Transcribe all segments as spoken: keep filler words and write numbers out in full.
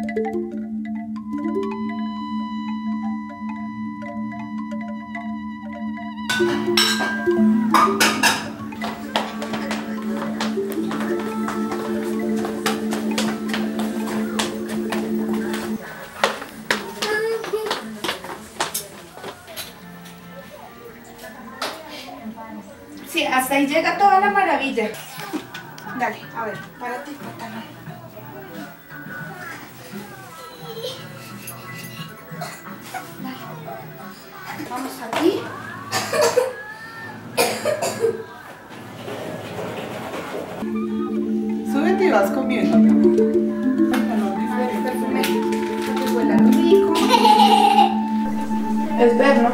Sí, hasta ahí llega toda la maravilla. Dale, a ver, párate, pantalón. Dale. Vamos aquí. Súbete y vas comiendo, mi amor. A ver, perfume, que huela rico. Es vernos.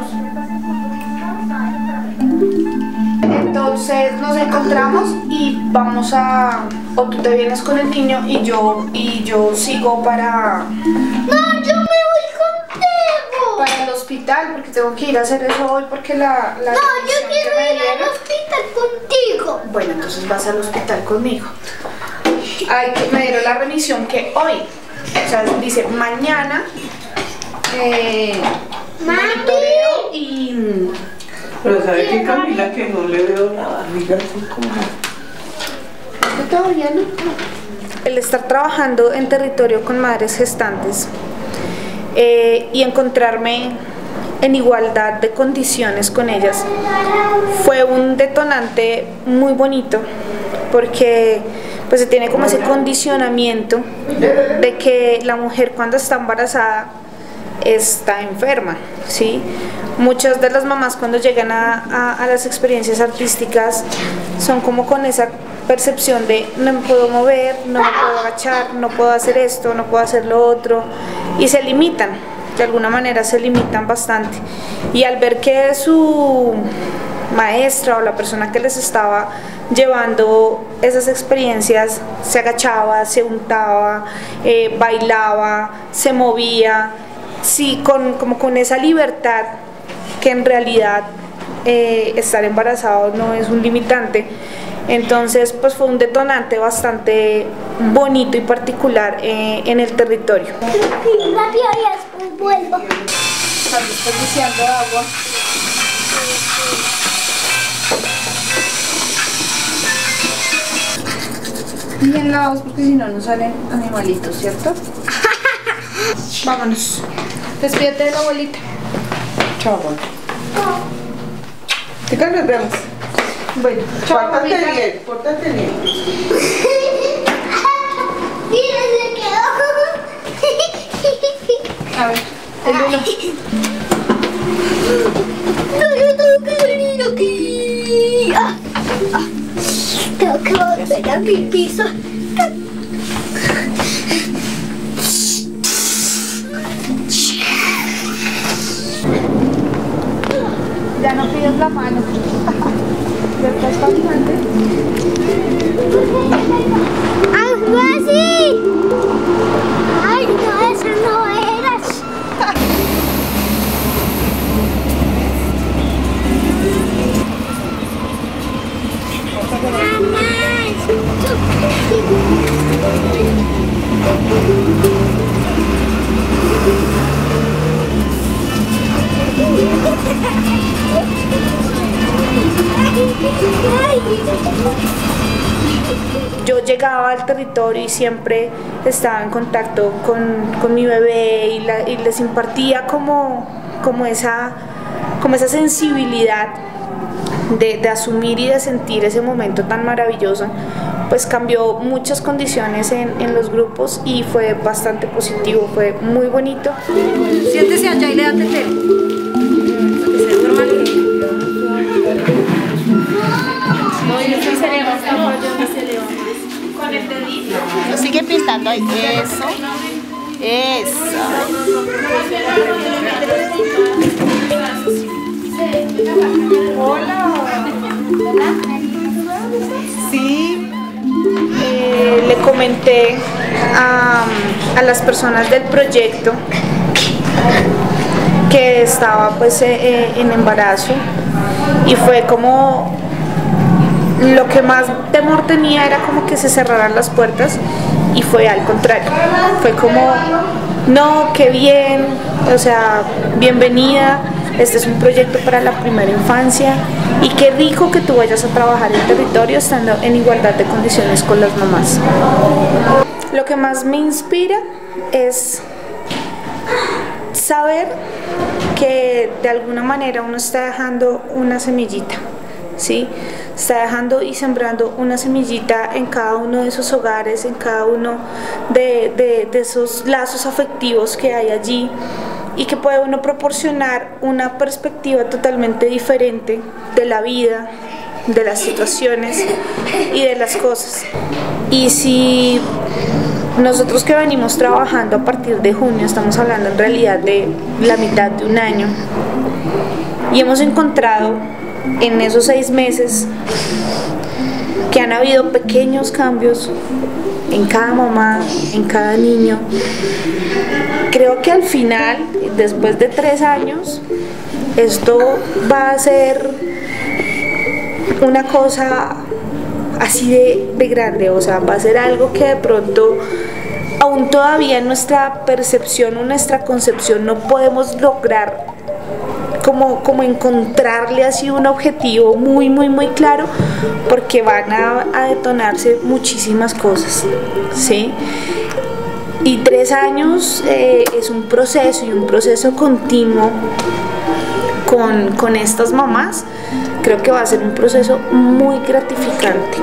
Entonces nos encontramos y vamos a... O tú te vienes con el niño y yo, y yo sigo para... No, yo me voy contigo. Para el hospital, porque tengo que ir a hacer eso hoy porque la... la no, yo quiero ir al hospital contigo. Bueno, entonces vas al hospital conmigo. Ay, que me dieron la remisión que hoy. O sea, dice mañana. Eh, monitoreo y... Pero ¿sabe qué, Camila? Que no le veo la barriga así como... Todavía no. El estar trabajando en territorio con madres gestantes eh, y encontrarme en igualdad de condiciones con ellas fue un detonante muy bonito, porque pues se tiene como ese condicionamiento de que la mujer cuando está embarazada está enferma, ¿sí? Muchas de las mamás cuando llegan a, a, a las experiencias artísticas son como con esa percepción de no me puedo mover, no me puedo agachar, no puedo hacer esto, no puedo hacer lo otro, y se limitan, de alguna manera se limitan bastante. Y al ver que su maestra o la persona que les estaba llevando esas experiencias se agachaba, se untaba, eh, bailaba, se movía, sí, con, como con esa libertad que en realidad eh, estar embarazado no es un limitante. Entonces pues fue un detonante bastante bonito y particular eh, en el territorio. Rápido y después vuelvo. Están desperdiciando agua. Bien lavados porque si no nos salen animalitos, ¿cierto? Vámonos. Despídete de la abuelita. Chao, amor. Chicas, nos vemos. Bueno, chao, Pórtate mamita. bien, pórtate bien. Mira, se quedó. A ver, el uno. No, yo tengo que venir aquí. Ah, ah. Tengo que volver a mi piso. Ya no pides la mano. Ya estás caminante. ¡Algo así! ¡Ay, no, eso no eras! Yo llegaba al territorio y siempre estaba en contacto con, con mi bebé y, la, y les impartía como, como, esa, como esa sensibilidad de, de asumir y de sentir ese momento tan maravilloso. Pues cambió muchas condiciones en, en los grupos y fue bastante positivo, fue muy bonito. Siéntese allá y le da tetero. Que se duerma el niño. No, yo sí se levanta, no, yo no se levanta. Con el dedito. Lo sigue pintando ahí. Eso. Eso. Hola. Sí. Eh, le comenté a, a las personas del proyecto que estaba pues eh, en embarazo y fue como lo que más temor tenía era como que se cerraran las puertas y fue al contrario, fue como, no, qué bien, o sea, bienvenida, este es un proyecto para la primera infancia y qué rico que tú vayas a trabajar en territorio estando en igualdad de condiciones con las mamás. Lo que más me inspira es saber que de alguna manera uno está dejando una semillita, ¿sí? Está dejando y sembrando una semillita en cada uno de esos hogares, en cada uno de, de, de esos lazos afectivos que hay allí, y que puede uno proporcionar una perspectiva totalmente diferente de la vida, de las situaciones y de las cosas. Y si nosotros que venimos trabajando a partir de junio, estamos hablando en realidad de la mitad de un año, y hemos encontrado en esos seis meses que han habido pequeños cambios en cada mamá, en cada niño, creo que al final, después de tres años, esto va a ser una cosa así de, de grande, o sea, va a ser algo que de pronto aún todavía en nuestra percepción o nuestra concepción no podemos lograr como, como encontrarle así un objetivo muy muy muy claro, porque van a, a detonarse muchísimas cosas, ¿sí? Y tres años eh, es un proceso y un proceso continuo con, con estas mamás. Creo que va a ser un proceso muy gratificante.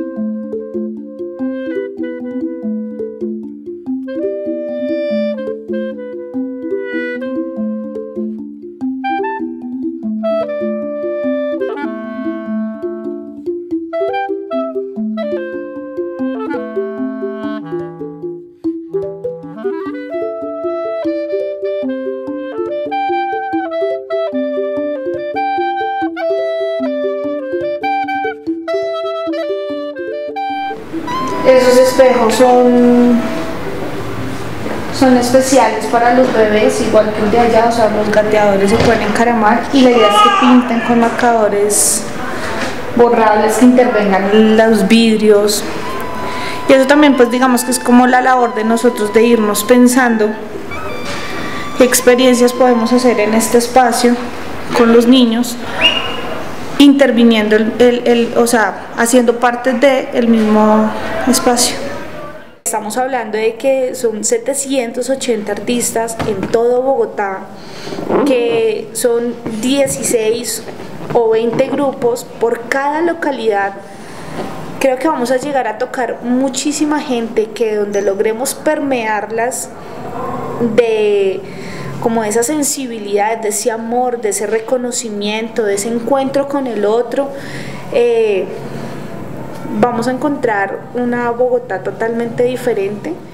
Esos espejos son, son especiales para los bebés, igual que el de allá, o sea, los gateadores se pueden encaramar y la idea es que pinten con marcadores borrables que intervengan los vidrios. Y eso también, pues digamos que es como la labor de nosotros de irnos pensando qué experiencias podemos hacer en este espacio con los niños, interviniendo, el, el, el, o sea, haciendo parte del mismo espacio. Estamos hablando de que son setecientos ochenta artistas en todo Bogotá, que son dieciséis o veinte grupos por cada localidad. Creo que vamos a llegar a tocar muchísima gente, que donde logremos permearlas de como esa sensibilidad, de ese amor, de ese reconocimiento, de ese encuentro con el otro, eh, vamos a encontrar una Bogotá totalmente diferente.